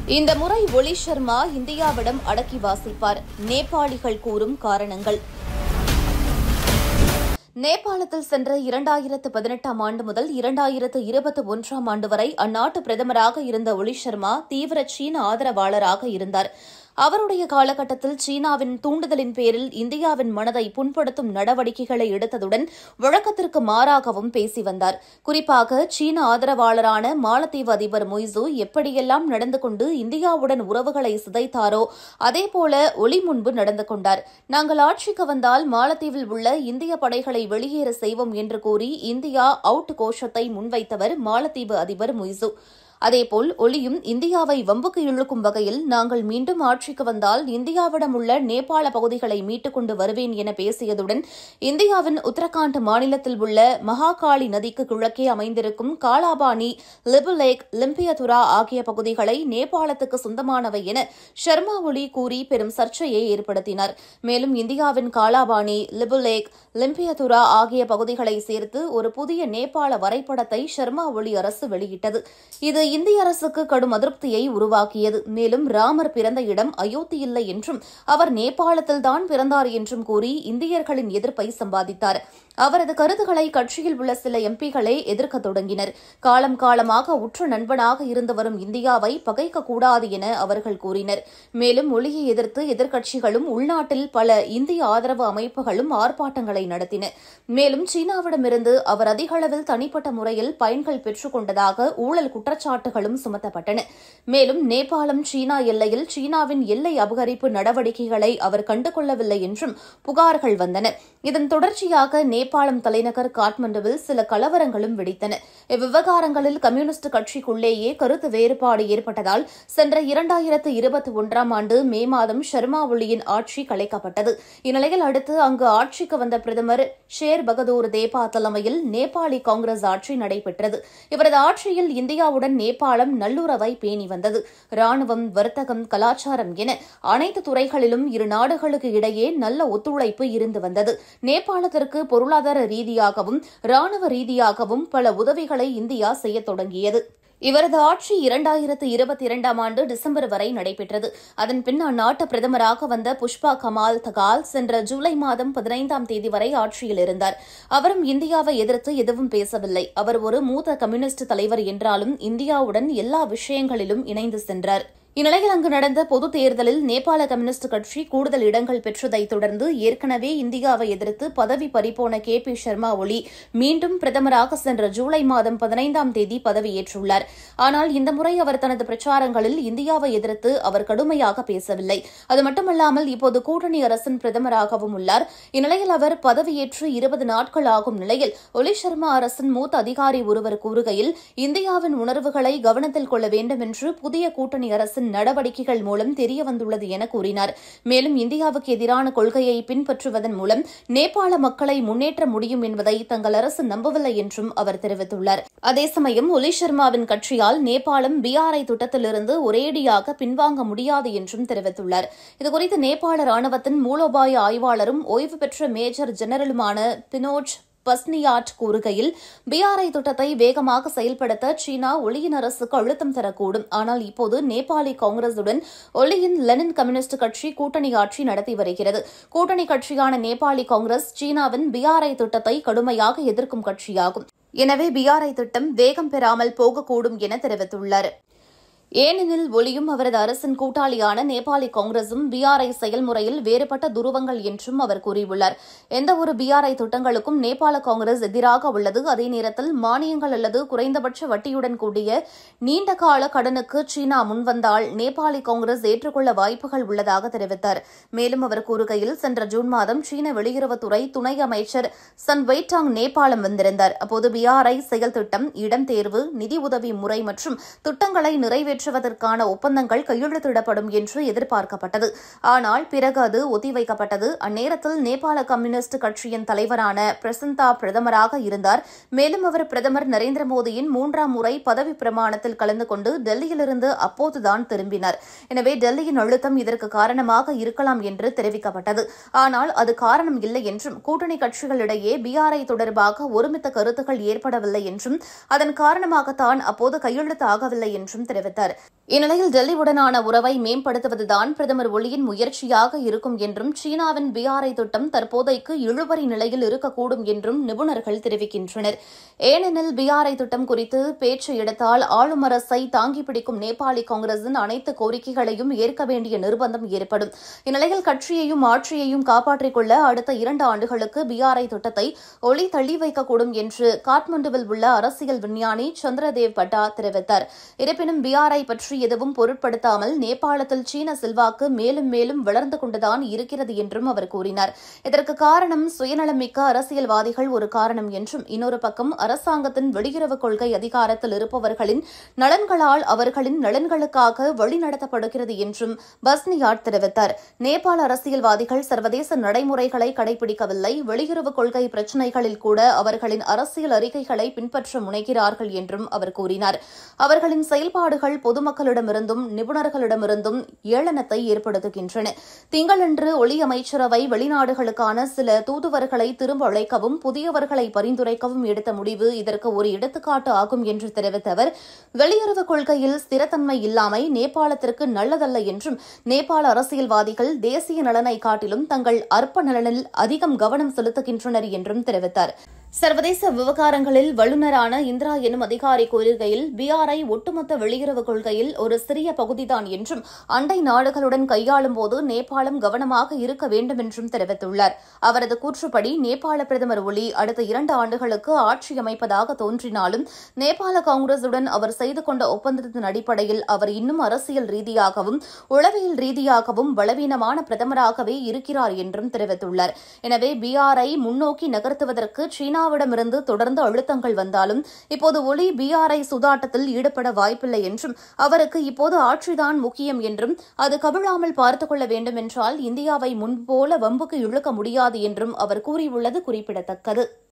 இந்த முறை ஒலி சர்மா இந்தியாவிடம் அடக்கி வாசிப்பார். நேபாளிகள் கூறும் காரணங்கள். நேபாளத்தில் சென்ற 2018ஆம் ஆண்டு முதல் 2021ஆம் ஆண்டு வரை அந்நாட்டு பிரதமராக இருந்த ஒலி சர்மா தீவிர சீன ஆதரவாளராக இருந்தார். அவருடைய காலகட்டத்தில் சீனாவின் தூண்டுதலின் பேரில் இந்தியாவின் மனதை புண்படுத்தும் நடவடிக்கைகளை எடுத்ததுடன் வழக்கத்திற்கு மாறாகவும் பேசி வந்தார். குறிப்பாக சீன ஆதரவாளரான மாலத்தீவு அதிபர் மொய்சு எப்படியெல்லாம் நடந்து கொண்டு இந்தியாவுடன் உறவுகளை சிதைத்தாரோ அதேபோல ஒலி முன்பு நடந்து கொண்டார். நாங்கள் ஆட்சிக்கு வந்தால் மாலத்தீவில் உள்ள இந்திய படைகளை வெளியேற செய்வோம் என்று கூறி இந்தியா அவுட் கோஷத்தை முன்வைத்தவர் மாலத்தீவு அதிபர் மொய்சு. அதேபோல் ஒலியும் இந்தியாவை வம்புக்கு இழுக்கும் வகையில் நாங்கள் மீண்டும் ஆட்சிக்கு வந்தால் இந்தியாவிடம் உள்ள நேபாள பகுதிகளை மீட்டுக் கொண்டு வருவேன் என பேசியதுடன் இந்தியாவின் உத்தரகாண்ட் மாநிலத்தில் உள்ள மகாகாளி நதிக்கு கிழக்கே அமைந்திருக்கும் காலாபாணி, லிபுலேக், லிம்பியதுரா ஆகிய பகுதிகளை நேபாளத்துக்கு சொந்தமானவை என சர்மா ஒலி கூறி பெரும் சர்ச்சையை ஏற்படுத்தினார். மேலும் இந்தியாவின் காலாபாணி, லிபுலேக், லிம்பியதுரா ஆகிய பகுதிகளை சேர்த்து ஒரு புதிய நேபாள வரைபடத்தை சர்மா ஒலி அரசு வெளியிட்டது. இது இந்திய அரசுக்கு கடும் அதிருப்தியை உருவாக்கியது. மேலும் ராமர் பிறந்த இடம் அயோத்தி இல்லை என்றும் அவர் நேபாளத்தில்தான் பிறந்தார் என்றும் கூறி இந்தியர்களின் எதிர்ப்பை சம்பாதித்தார். அவரது கருத்துக்களை கட்சியில் உள்ள சில எம்பிக்களே எதிர்க்கத் தொடங்கினர். காலம் காலமாக உற்ற நண்பனாக இருந்து வரும் இந்தியாவை பகைக்கக்கூடாது என அவர்கள் கூறினர். மேலும் ஒலியை எதிர்த்து எதிர்க்கட்சிகளும் உள்நாட்டில் பல இந்திய ஆதரவு அமைப்புகளும் ஆர்ப்பாட்டங்களை நடத்தின. மேலும் சீனாவிடமிருந்து அவர் அதிக அளவில் தனிப்பட்ட முறையில் பயன்கள் பெற்றுக் கொண்டதாக ஊழல் குற்றச்சாட்டுகளும் சுமத்தப்பட்டன. மேலும் நேபாளம் சீனா எல்லையில் சீனாவின் எல்லை அபகரிப்பு நடவடிக்கைகளை அவர் கண்டுகொள்ளவில்லை என்றும் புகார்கள் வந்தன. இதன் தொடர்ச்சியாக நேபாளம் தலைநகர் காட்மண்டுவில் சில கலவரங்களும் வெடித்தன. இவ்விவகாரங்களில் கம்யூனிஸ்ட் கட்சிக்குள்ளேயே கருத்து வேறுபாடு ஏற்பட்டதால் சென்ற 2021ஆம் ஆண்டு மே மாதம் சர்மா ஒலியின் ஆட்சி கலைக்கப்பட்டது. இந்நிலையில் அடுத்து அங்கு ஆட்சிக்கு வந்த பிரதமர் ஷேர் பகதூர் தேபா தலைமையில் நேபாளி காங்கிரஸ் ஆட்சி நடைபெற்றது. இவரது ஆட்சியில் இந்தியாவுடன் நேபாளம் நல்லுறவை பேணி வந்தது. ராணுவம், வர்த்தகம், கலாச்சாரம் என அனைத்து துறைகளிலும் இரு நாடுகளுக்கு இடையே நல்ல ஒத்துழைப்பு இருந்து வந்தது. நேபாளத்திற்கு பொருளாதார ரீதியாகவும் ராணுவ ரீதியாகவும் பல உதவிகளை இந்தியா செய்யத் தொடங்கியது. இவரது ஆட்சி 2022ஆம் ஆண்டு டிசம்பர் வரை நடைபெற்றது. அதன்பின் அந்நாட்டு பிரதமராக வந்த புஷ்பா கமால் தகால் சென்ற ஜூலை மாதம் 15ஆம் தேதி வரை ஆட்சியில் இருந்தார். அவரும் இந்தியாவை எதிர்த்து எதுவும் பேசவில்லை. அவர் ஒரு மூத்த கம்யூனிஸ்ட் தலைவர் என்றாலும் இந்தியாவுடன் எல்லா விஷயங்களிலும் இணைந்து சென்றார். இந்நிலையில் அங்கு நடந்த பொதுத் தேர்தலில் நேபாள கம்யூனிஸ்ட் கட்சி கூடுதல் இடங்கள் பெற்றதைத் தொடர்ந்து ஏற்கனவே இந்தியாவை எதிர்த்து பதவி பறிபோன KP சர்மா ஒலி மீண்டும் பிரதமராக சென்ற ஜூலை மாதம் 15ஆம் தேதி பதவியேற்றுள்ளார். ஆனால் இந்த முறை அவர் தனது பிரச்சாரங்களில் இந்தியாவை எதிர்த்து அவர் கடுமையாக பேசவில்லை. அது மட்டுமல்லாமல் இப்போது கூட்டணி அரசின் பிரதமராகவும் உள்ளார். இந்நிலையில் அவர் பதவியேற்று 20 நாட்கள் ஆகும் நிலையில் ஒலி சர்மா அரசின் மூத்த அதிகாரி ஒருவர் கூறுகையில் இந்தியாவின் உணர்வுகளை கவனத்தில் கொள்ள வேண்டும் என்று புதிய கூட்டணி அரசு நடவடிக்கைகள் மூலம் தெரியவந்துள்ளது என கூறினார். மேலும் இந்தியாவுக்கு எதிரான கொள்கையை பின்பற்றுவதன் மூலம் நேபாள மக்களை முன்னேற்ற முடியும் என்பதை தங்கள் அரசு நம்பவில்லை என்றும் அவர் தெரிவித்துள்ளார். அதே சமயம் ஒலி சர்மாவின் கட்சியால் நேபாளம் BRI திட்டத்திலிருந்து ஒரேடியாக பின்வாங்க முடியாது என்றும் தெரிவித்துள்ளார். இதுகுறித்து நேபாள ராணுவத்தின் மூலோபாய ஆய்வாளரும் ஓய்வு பெற்ற மேஜர் ஜெனரலுமான பினோஜ் பஸ்னியாட் கூறுகையில் BRI திட்டத்தை வேகமாக செயல்படுத்த சீனா ஒலியின் அரசுக்கு அழுத்தம் தரக்கூடும். ஆனால் இப்போது நேபாளி காங்கிரசுடன் ஒலியின் லெனின் கம்யூனிஸ்ட் கட்சி கூட்டணி ஆட்சி நடத்தி வருகிறது. கூட்டணி கட்சியான நேபாளி காங்கிரஸ் சீனாவின் BRI திட்டத்தை கடுமையாக எதிர்க்கும் கட்சியாகும். எனவே BRI திட்டம் வேகம் பெறாமல் போகக்கூடும் என தெரிவித்துள்ளார். ஏனெனில் ஒலியும் அவரது அரசின் கூட்டாளியான நேபாளி காங்கிரசும் BRI செயல்முறையில் வேறுபட்ட துருவங்கள் என்றும் அவர் கூறியுள்ளார். எந்தவொரு BRI திட்டங்களுக்கும் நேபாள காங்கிரஸ் எதிராக உள்ளது. அதே நேரத்தில் மானியங்கள் அல்லது குறைந்தபட்ச வட்டியுடன் கூடிய நீண்டகால கடனுக்கு சீனா முன்வந்தால் நேபாளி காங்கிரஸ் ஏற்றுக்கொள்ள வாய்ப்புகள் உள்ளதாக தெரிவித்தார். மேலும் அவர் கூறுகையில் சென்ற ஜூன் மாதம் சீன வெளியுறவுத்துறை துணை அமைச்சர் சன் வெய்டாங் நேபாளம் வந்திருந்தார். அப்போது BRI செயல் திட்டம், இடம் தேர்வு, நிதி உதவி முறை மற்றும் திட்டங்களை நிறைவேற்றுவதற்கான ஒப்பந்தங்கள் கையெழுத்திடப்படும் என்று எதிர்பார்க்கப்பட்டது. ஆனால் பிறகு அது ஒத்திவைக்கப்பட்டது. அந்நேரத்தில் நேபாள கம்யூனிஸ்ட் கட்சியின் தலைவரான பிரசந்தா பிரதமராக இருந்தார். மேலும் அவர் பிரதமர் நரேந்திர மோடியின் 3ஆம் முறை பதவி பிரமாணத்தில் கலந்து கொண்டு டெல்லியிலிருந்து அப்போதுதான் திரும்பினார். எனவே டெல்லியின் அழுத்தம் இதற்கு காரணமாக இருக்கலாம் என்று தெரிவிக்கப்பட்டது. ஆனால் அது காரணம் இல்லை என்றும் கூட்டணி கட்சிகளிடையே BRI தொடர்பாக ஒருமித்த கருத்துக்கள் ஏற்படவில்லை என்றும் அதன் காரணமாகத்தான் அப்போது கையெழுத்து ஆகவில்லை என்றும் தெரிவித்தார். தெரிவித்தார். இந்நிலையில் டெல்லியுடனான உறவை மேம்படுத்துவதுதான் பிரதமர் ஒலியின் முயற்சியாக இருக்கும் என்றும் சீனாவின் BRI திட்டம் தற்போதைக்கு இழுபறி நிலையில் இருக்கக்கூடும் என்றும் நிபுணர்கள் தெரிவிக்கின்றனர். ஏனெனில் BRI திட்டம் குறித்து பேச்சு எடுத்தால் ஆளும் அரசை தாங்கி பிடிக்கும் நேபாளி காங்கிரசின் அனைத்து கோரிக்கைகளையும் ஏற்க வேண்டிய நிர்பந்தம் ஏற்படும். இந்நிலையில் கட்சியையும் ஆட்சியையும் காப்பாற்றிக் கொள்ள அடுத்த 2 ஆண்டுகளுக்கு BRI திட்டத்தை ஒலி தள்ளி வைக்கக்கூடும் என்று காட்மண்டுவில் உள்ள அரசியல் விஞ்ஞானி சந்திரதேவ் பட்டா தெரிவித்தார். இருப்பினும் BRI பற்றி எதுவும் பொருட்படுத்தாமல் நேபாளத்தில் சீன செல்வாக்கு மேலும் மேலும் வளர்ந்து கொண்டுதான் இருக்கிறது என்றும் அவர் கூறினார். இதற்கு காரணம் சுயநலமிக்க அரசியல்வாதிகள் ஒரு காரணம் என்றும், இன்னொரு பக்கம் அரசாங்கத்தின் வெளியுறவுக் கொள்கை அதிகாரத்தில் இருப்பவர்களின் நலன்களால் அவர்களின் நலன்களுக்காக வழிநடத்தப்படுகிறது என்றும் பஸ்னியாட் தெரிவித்தார். நேபாள அரசியல்வாதிகள் சர்வதேச நடைமுறைகளை கடைபிடிக்கவில்லை, வெளியுறவுக் கொள்கை பிரச்சினைகளில் கூட அவர்களின் அரசியல் அறிக்கைகளை பின்பற்ற முனைகிறார்கள் என்றும் அவர் கூறினார். அவர்களின் செயல்பாடுகள் பொதுமக்களிடமிருந்தும் நிபுணர்களிடமிருந்தும் ஏளனத்தை ஏற்படுத்துகின்றன. திங்களன்று ஒலி அமைச்சரவை வெளிநாடுகளுக்கான சில தூதுவர்களை திரும்ப அழைக்கவும் புதியவர்களை பரிந்துரைக்கவும் எடுத்த முடிவு இதற்கு ஒரு எடுத்துக்காட்டு ஆகும் என்று தெரிவித்த அவர், வெளியுறவுக் கொள்கையில் ஸ்திரத்தன்மை இல்லாமை நேபாளத்திற்கு நல்லதல்ல என்றும், நேபாள அரசியல்வாதிகள் தேசிய நலனை காட்டிலும் தங்கள் அற்ப நலனில் அதிகம் கவனம் செலுத்துகின்றனர் என்றும் தெரிவித்தார். சர்வதேச விவகாரங்களில் வல்லுநரான இந்திரா எனும் அதிகாரி கூறுகையில், BRI ஒட்டுமொத்த வெளியுறவுக் கொள்கையில் ஒரு சிறிய பகுதிதான் என்றும், அண்டை நாடுகளுடன் கையாளும் போது நேபாளம் கவனமாக இருக்க வேண்டும் என்றும் தெரிவித்துள்ளார். அவரது கூற்றுப்படி நேபாள பிரதமர் ஒலி அடுத்த 2 ஆண்டுகளுக்கு ஆட்சி அமைப்பதாக தோன்றினாலும் நேபாள காங்கிரசுடன் அவர் செய்து கொண்ட ஒப்பந்தத்தின் அடிப்படையில் அவர் இன்னும் அரசியல் ரீதியாகவும் உளவியல் ரீதியாகவும் பலவீனமான பிரதமராகவே இருக்கிறார் என்றும் தெரிவித்துள்ளார். எனவே BRI முன்னோக்கி நகர்த்துவதற்கு சீனாவிடமிருந்து தொடர்ந்து அழுத்தங்கள் வந்தாலும் இப்போது ஒலி BRI சூதாட்டத்தில் ஈடுபட வாய்ப்பில்லை என்றும், அவருக்கு இப்போது ஆட்சிதான் முக்கியம் என்றும், அது கவிழாமல் பார்த்துக் கொள்ள வேண்டும் என்றால் இந்தியாவை முன்போல வம்புக்கு இழுக்க முடியாது என்றும் அவர் கூறியுள்ளது குறிப்பிடத்தக்கது.